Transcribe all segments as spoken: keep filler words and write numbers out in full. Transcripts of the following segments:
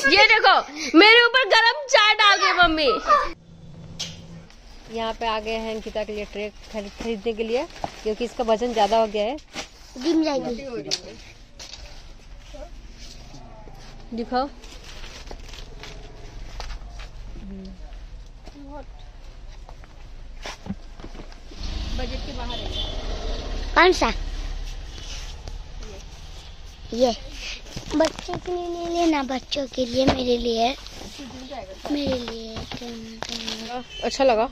ये देखो मेरे ऊपर गरम चाय डाल गई मम्मी। यहाँ पे आ गए हैं अंकिता के लिए ट्रे खरीदने के लिए, क्योंकि इसका वजन ज्यादा हो गया है। जिम जाएगी। दिखाओ। बजट के बाहर है। कौन सा? ये बच्चों के लिए ले लेना, बच्चों के लिए, मेरे लिए, मेरे लिए। अच्छा लगा,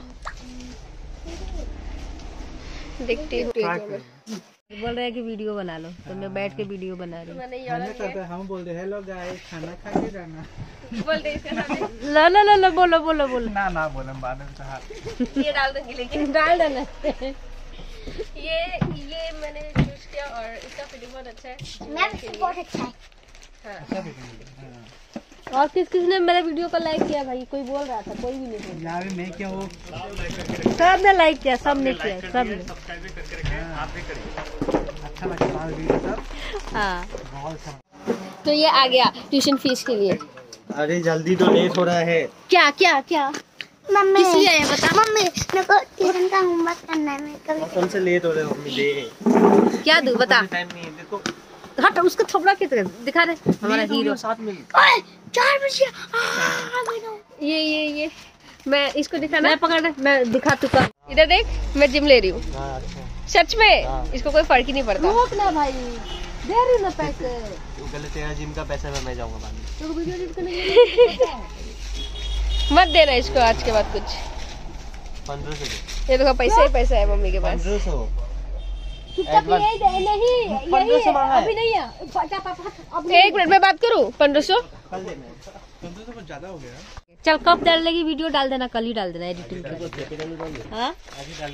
देखती हूँ। बोल रहे हैं कि वीडियो बना लो, तो मैं बैठ के वीडियो बना रही हूँ। हम बोल रहे हेलो गाइस, खाना खा के जाना। बोल दे इसके सामने। ला ला ला ला बोलो बोलो बोलो। ना ना बोले बाद में कहा। ये डाल देंगे, लेकिन डाल देना। ये ये मैंने चूज किया और इसका फिटिंग बहुत अच्छा है। मैं भी बहुत अच्छा है। हाँ। और किस किस ने मेरे वीडियो को लाइक किया भाई? कोई बोल रहा था, कोई भी नहीं बोल। यार मैं क्या वो सब ने लाइक किया, सब ने किया, सब ने। अच्छा लगा वीडियो सब। हाँ बहुत अच्छा। तो ये आ गया ट्यूशन फीस के लिए। अरे जल्दी तो लेट हो रहा है। क्या क्या क्या मम्मी किस लिए है बता? मम्मी मेरे को ट्यूशन का होमवर्क करना है। मैं कभी कौन से लेट हो रहे हो मम्मी? दे क्या दूं बता? टाइम नहीं है, देखो हट, उसका थोबड़ा की तरह दिखा दे हमारा हीरो। साथ में ओए चार बजे ये ये ये मैं इसको दिखाना, मैं पकड़, मैं दिखा चुका। इधर देख, मैं जिम ले रही हूँ। सच में इसको कोई फर्क ही नहीं पड़ता। रोक ना भाई, दे रही ना पैसे। तेरा जिम का पैसा में मैं जाऊंगा बाद में। मत देना इसको आज के बाद कुछ। पंद्रह सौ ये देखो पैसा ही पैसा है मम्मी के पास। पंद्रह सौ नहीं, यही है, अभी नहीं है। एक मिनट में बात करूँ। पंद्रह सौ पंद्रह सौ बहुत ज्यादा हो गया। चल, कब डालने की वीडियो डाल देना, कल ही डाल देना एडिटिंग के। हाँ आज ही डाल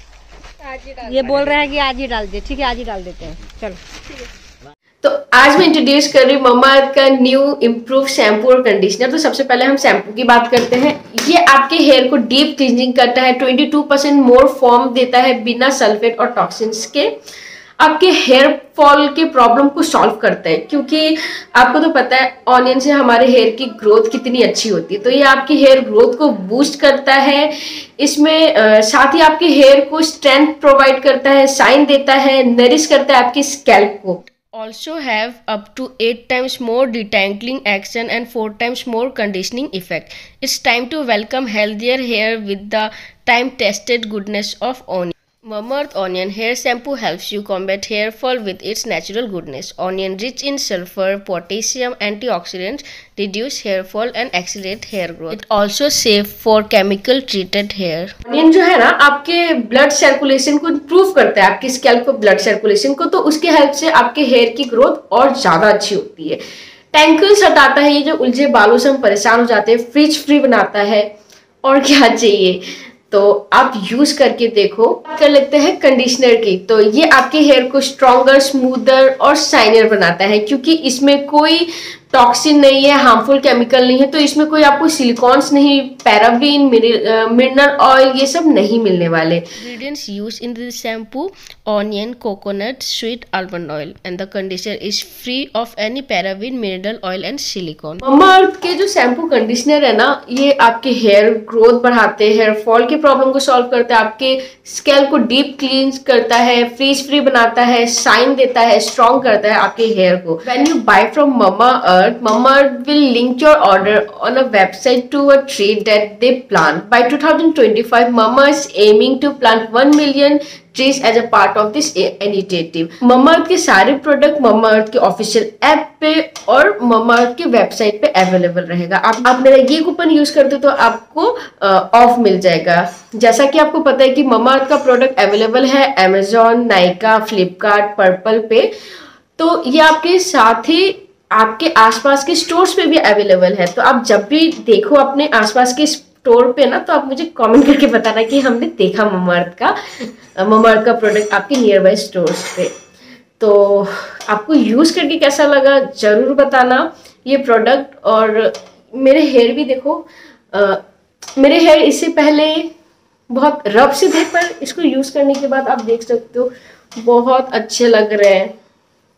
लीजिए। ये बोल रहे हैं कि आज ही डाल दे। ठीक है, आज ही डाल देते हैं। चलो। तो आज मैं इंट्रोड्यूस कर रही हूँ ममाअर्थ का न्यू इम्प्रूव शैम्पू और कंडीशनर। तो सबसे पहले हम शैम्पू की बात करते हैं। ये आपके हेयर को डीप क्लींजिंग करता है, बाईस परसेंट मोर फॉर्म देता है बिना सल्फेट और टॉक्सिन्स के। आपके हेयर फॉल के प्रॉब्लम को सॉल्व करता है, क्योंकि आपको तो पता है ऑनियन से हमारे हेयर की ग्रोथ कितनी अच्छी होती है। तो ये आपकी हेयर ग्रोथ को बूस्ट करता है। इसमें आ, साथ ही आपके हेयर को स्ट्रेंथ प्रोवाइड करता है, शाइन देता है, नरिश करता है आपकी स्कैल्प को। Also have up to eight times more detangling action and four times more conditioning effect. It's time to welcome healthier hair with the time-tested goodness of onion. Mamaearth Onion Hair Shampoo helps you combat hair fall with its natural goodness. Onion rich in sulfur, potassium, antioxidants, reduce hair fall and accelerate hair growth. It also safe for chemical treated hair. Onion जो है ना, आपके blood circulation को improve करता है, आपकी scalp को blood circulation को। तो उसके हेल्प से आपके हेयर की ग्रोथ और ज्यादा अच्छी होती है। टैंकल्स हटाता है, ये जो उलझे बालों से हम परेशान हो जाते हैं, फ्रिज फ्री बनाता है। और क्या चाहिए? तो आप यूज करके देखो। कर लेते हैं कंडीशनर की। तो ये आपके हेयर को स्ट्रॉन्गर, स्मूदर और शाइनर बनाता है, क्योंकि इसमें कोई टॉक्सिन नहीं है, हार्मफुल केमिकल नहीं है। तो इसमें कोई आपको सिलिकॉन्स नहीं, पैराबीन, मिनरल ऑयल, ये सब नहीं मिलने वाले। Ingredients use in this shampoo: onion, coconut, sweet almond oil and the conditioner is free of any paraben, mineral oil and silicone. Mamaearth के जो शैम्पू कंडीशनर है ना, ये आपके हेयर ग्रोथ बढ़ाते हैं, हेयर फॉल की प्रॉब्लम को सॉल्व करता है, आपके स्कैल्प को डीप क्लींस करता है, फ्रीज फ्री बनाता है, शाइन देता है, स्ट्रॉन्ग करता है आपके हेयर को। When you buy from Mamaearth, Mamaearth will link your order on a website to a tree that they plant. By two thousand twenty-five, Mamaearth is aiming to plant one million trees as a part of this initiative. Mamaearth के सारे product Mamaearth के official app पे और Mamaearth के website पे available रहेगा। आप आप मेरा ये कूपन यूज करते हो तो आपको ऑफ मिल जाएगा। जैसा कि आपको पता है कि Mamaearth का प्रोडक्ट अवेलेबल है Amazon, नाइका, फ्लिपकार्ट, पर्पल पे। तो ये आपके साथ ही आपके आसपास के स्टोर्स पे भी अवेलेबल है। तो आप जब भी देखो अपने आसपास के स्टोर पे ना, तो आप मुझे कमेंट करके बताना कि हमने देखा ममाअर्थ का ममाअर्थ का प्रोडक्ट आपके नियर बाय स्टोर्स पे। तो आपको यूज करके कैसा लगा जरूर बताना ये प्रोडक्ट। और मेरे हेयर भी देखो, आ, मेरे हेयर इससे पहले बहुत रफ से थे, पर इसको यूज करने के बाद आप देख सकते हो बहुत अच्छे लग रहे हैं।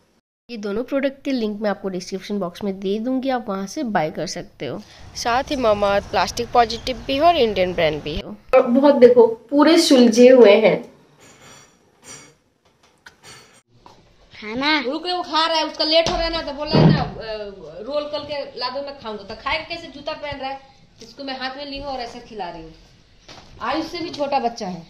ये दोनों प्रोडक्ट के लिंक मैं आपको डिस्क्रिप्शन बॉक्स में दे दूंगी, आप वहाँ से बाय कर सकते हो। साथ ही मामाअर्थ प्लास्टिक पॉजिटिव भी है और इंडियन ब्रांड भी है। और बहुत देखो पूरे सुलझे हुए हैं। खाना रुक वो खा रहा है, उसका लेट हो रहा है ना, तो बोल रहा है ना रोल करके ला दो, मैं खाऊंगा। तो खाएगा कैसे? जूता पहन रहा है, इसको मैं हाथ में ली हूँ और ऐसे खिला रही हूँ। आयुष से भी छोटा बच्चा है,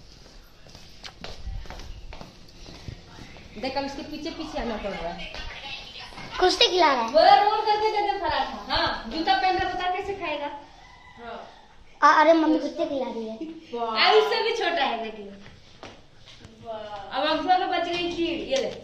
देख उसके पीछे पीछे आना पड़ रहा है। खुद से खिला रहा है। बोला रोल करके दे दे पराठा। हाँ जूता पहन रहा, बता कैसे खाएगा? हाँ। अरे मम्मी खुद से खिला रही है। आयुष से भी छोटा है, देखिए। अब अक्सर में बच गई खीर, ये ले।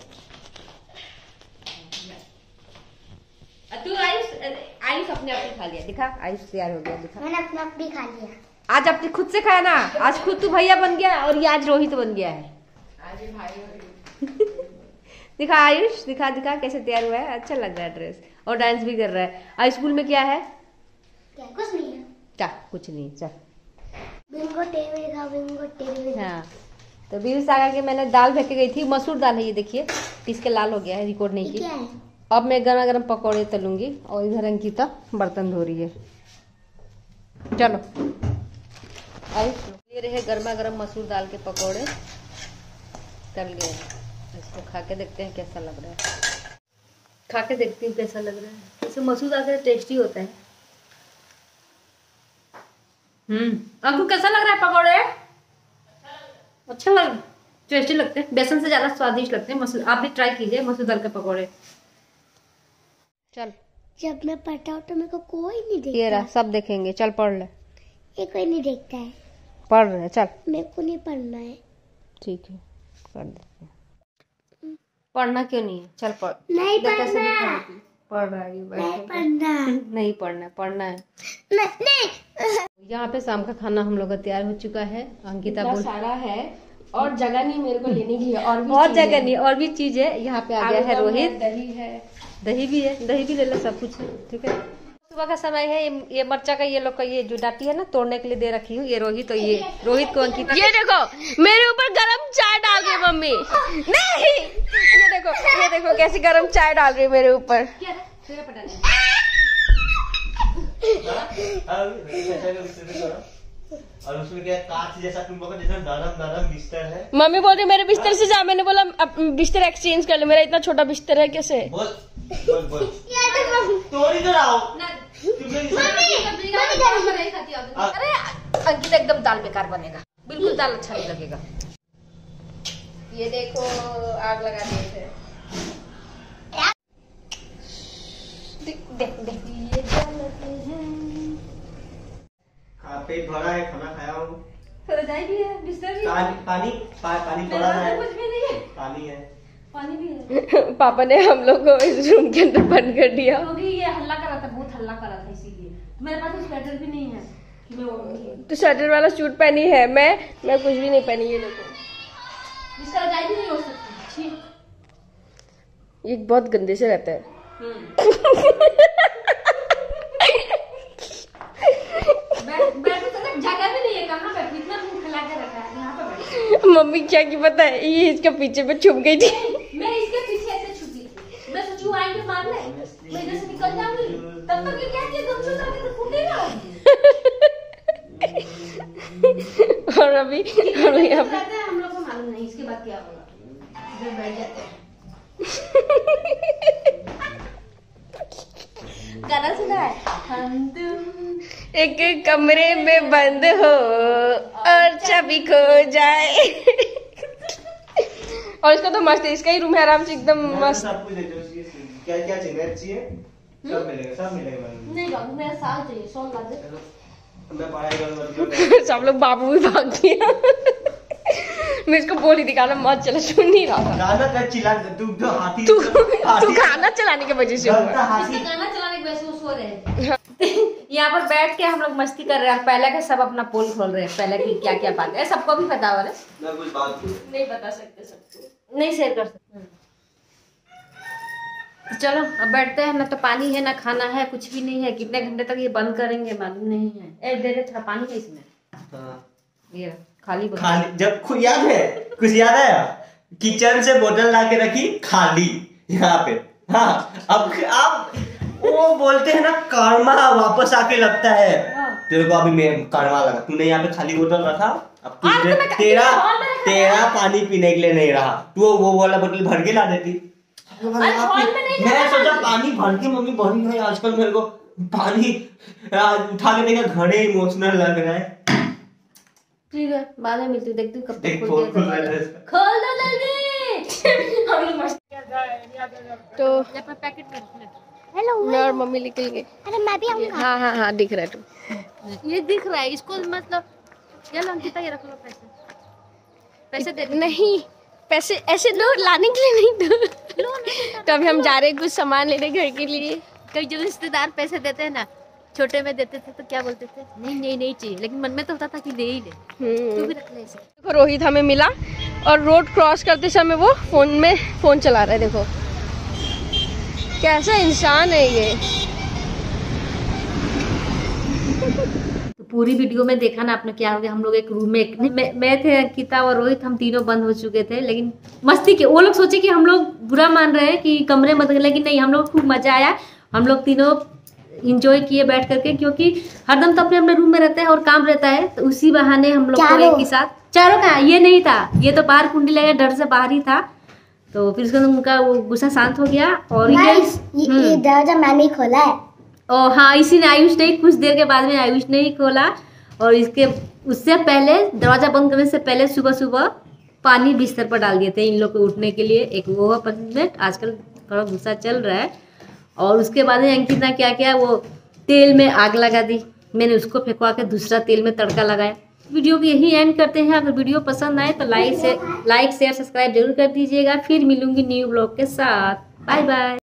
तू आयुष आयुष अपने आप ही खा लिया, दिखा आयुष तैयार हो गया, दिखा। मैंने अपना भी खा लिया। आज अपने खुद से खाया ना, आज खुद तू भैया बन गया और ये आज रोहित बन गया है। आज भाई दिखा आयुष, दिखा दिखा कैसे तैयार हुआ है। अच्छा लग रहा है ड्रेस, और डांस भी कर रहा है। आज स्कूल में क्या है? क्या? कुछ नहीं है। क्या कुछ नहीं? चल बिंगो टेबल खा, बिंगो टेबल। हाँ तो बीवी सागा के मैंने दाल फेंक के गई थी, मसूर दाल है ये, देखिए पीस के लाल हो गया है, रिकॉर्ड नहीं की। अब मैं गरम गरम पकौड़े तलूंगी और इधर अंकिता बर्तन धो रही है। चलो आयुष, ये रहे गर्मा गर्म मसूर दाल के पकौड़े तल गए। इसको खा के देखते हैं कैसा लग रहा है। खा के देखती हूँ कैसा लग रहा है। जैसे मसूर दाल का टेस्टी होता है। हम्म आपको कैसा लग रहा है पकौड़े? अच्छा लग टेस्टी लगते हैं, बेसन से ज्यादा स्वादिष्ट लगते हैं मसूर। आप भी ट्राई कीजिए मसूर दाल के पकौड़े। चल जब मैं पढ़ता हूँ तो मेरे को कोई नहीं देखता। ये रहा, सब देखेंगे। चल पढ़ ले। ये कोई नहीं देखता है। पढ़ रहे, चल। मेरे को नहीं पढ़ना है। ठीक है कर देते हैं। पढ़ना क्यों नहीं है? चल पढ़। नहीं देख कैसे पढ़ना। दिखा रही थी। पढ़ रहा है ये बैठ नहीं के। पढ़ना। नहीं पढ़ना, पढ़ना है। नहीं नहीं। यहाँ पे शाम का खाना हम लोग का तैयार हो चुका है। अंकिता बोल सारा है और जगह नहीं मेरे को लेने की है, और भी और चीज़ जगह है। नहीं, और भी चीज है। यहाँ पे आ गया है आलूदम रोहित, दही है, दही भी है, दही भी ले लो, सब कुछ है। ठीक है, सुबह का समय है। ये, ये मरचा का ये लोग का ये जो डाटी है ना, तोड़ने के लिए दे रखी हूँ। ये रोहित, तो ये रोहित को अंकिता। ये देखो मेरे ऊपर गरम चाय डाल रही है मम्मी। नहीं ये देखो, ये देखो कैसी गरम चाय डाल रही है मेरे ऊपर। और उसमें क्या कांच जैसा तुम लोग का जैसा नरम नरम बिस्तर है। मम्मी बोल रही मेरे बिस्तर से जा, मैंने बोला अब बिस्तर एक्सचेंज कर ले, मेरा इतना छोटा बिस्तर है कैसे। बोल बोल बोल तोड़ इधर आओ। अरे अंकिता एकदम दाल बेकार बनेगा, बिल्कुल दाल अच्छा नहीं लगेगा। ये देखो आग लगा दिए थे। देख देख देख ये जलते हैं। पेट भरा है, खाना खाया हूँ। रजाई भी है, बिस्तर भी है। पानी पानी पा, पानी पड़ा है। कुछ भी नहीं है, पानी है, पानी भी है। पापा ने हम लोग को इस रूम के अंदर बंद कर दिया क्योंकि ये हल्ला कर रहा था, बहुत हल्ला कर रहा था, इसीलिए। मेरे पास स्वेटर भी नहीं है कि मैं ओढ़ूंगी। तो स्वेटर वाला सूट पहनी है मैं मैं कुछ भी नहीं पहनी। ये देखो इसका रजाई भी नहीं हो सकती। ये बहुत गंदे से रहता है। जगह भी नहीं है, कहाँ बैठ, इतना फैला के रखा है, यहाँ पे बैठ। मम्मी क्या की पता है, ये इसके पीछे पे छुप गई थी। मैं इसके पीछे ऐसे छुपी थी। मैं सोचू आएंगे मार ले, मैं इधर से निकल जाऊंगी, तब तक ये क्या किया, गमछा डाल के तो फूटेगा। और अभी हम यहाँ पे हम लोग को मालूम नहीं इसके बाद क्या होगा। इधर बैठ जाते हैं। गाना सुना है, हम तुम एक कमरे में बंद हो और चाबी खो जाए। और इसका तो मस्त है, इसका ही रूम है आराम से एकदम मस्त। सब कुछ है, क्या क्या चाहिए चाहिए सब मिलेगा, सब मिलेगा। नहीं बाबू मेरा साल चाहिए, सौ ला दे। मैं पढ़ाई करूंगा। सब लोग बाबू भी भाग गया। मैं इसको बोली थी गाना मत चला, सुन नहीं रहा था। गाना का चिल्ला तू तो हाथी तू तू गाना चलाने की वजह से हुआ। हाथी गाना चलाने की वजह से वो सो रहे हैं। यहाँ पर बैठ के हम लोग मस्ती कर रहे हैं। पहले के सब अपना पोल खोल रहे हैं, पहले की क्या क्या बात है सबको भी पता है। मैं कुछ बात नहीं बता सकते सबको, नहीं शेयर कर सकते। चलो अब बैठते हैं। ना तो पानी है ना खाना है, कुछ भी नहीं है। कितने घंटे तक ये बंद करेंगे मालूम नहीं है। ए दे दे थोड़ा पानी है इसमें। हाँ। ये खाली खाली जब याद है कुछ याद आया, किचन से बोतल ला के रखी खाली, यहाँ पे। हाँ अब आप वो बोलते हैं ना कर्मा वापस आके लगता है। तेरे को अभी मैं कर्मा लगा, तूने यहाँ पे खाली बोतल रखा, अब तुझे तेरा तेरा पानी पीने के लिए नहीं रहा, तू वो वाला बोतल भर के ला देती। मैं सोचा पानी भर के मम्मी भरी है, आजकल मेरे को पानी उठा के देखा घड़े इमोशनल लग रहा है। ठीक है बाद में मिलती हूँ, देखती हूँ कब तक देख खोल खोल दिया खोल था। खोल दो जल्दी। हम लोग मस्त तो पैकेट में हेलो मैं और मम्मी निकल गए। अरे मैं भी आऊंगा। हाँ हाँ हाँ दिख रहा है तू। ये दिख रहा है इसको, मतलब ये लो अंकिता, ये रख लो पैसे, पैसे दे दो। नहीं पैसे ऐसे दो, लाने के लिए नहीं दो। तो अभी हम जा रहे हैं कुछ सामान लेने घर के लिए। कई जो रिश्तेदार पैसे देते हैं ना, छोटे में देते थे तो क्या बोलते थे, नहीं नहीं नहीं चाहिए, लेकिन मन में तो होता था कि दे ही ले, तू भी रख ले ऐसे। देखो रोहित हमें मिला और रोड क्रॉस करते समय वो फोन में फोन चला रहा है। देखो कैसा इंसान है ये। तो पूरी वीडियो में देखा ना आपने क्या हो गया, हम लोग एक रूम में एक, मैं, मैं थे अंकिता और रोहित, हम तीनों बंद हो चुके थे, लेकिन मस्ती के वो लोग सोचे कि हम लोग बुरा मान रहे हैं कि कमरे मत, लेकिन नहीं, हम लोग खूब मजा आया। हम लोग तीनों इंजॉय किए बैठ करके, क्योंकि हरदम तो अपने अपने रूम में रहते हैं और काम रहता है, तो उसी बहाने हम लोग को एक ही साथ। चारों का ये नहीं था, ये तो बाहर कुंडी लगा डर से बाहर ही था। तो फिर उसके बाद उनका वो गुस्सा शांत हो गया। और ये ये दरवाजा मैंने खोला है। और हाँ इसी ने, आयुष ने कुछ देर के बाद में आयुष ने ही खोला। और इसके उससे पहले दरवाजा बंद करने से पहले सुबह सुबह पानी बिस्तर पर डाल दिए थे इन लोग को उठने के लिए। एक वो है पनिशमेंट, आजकल थोड़ा गुस्सा चल रहा है। और उसके बाद में अंकित ने क्या किया, वो तेल में आग लगा दी, मैंने उसको फेंकवा के दूसरा तेल में तड़का लगाया। वीडियो को यही एंड करते हैं। अगर वीडियो पसंद आए तो लाइक से लाइक शेयर सब्सक्राइब जरूर कर दीजिएगा। फिर मिलूंगी न्यू ब्लॉग के साथ। Bye bye.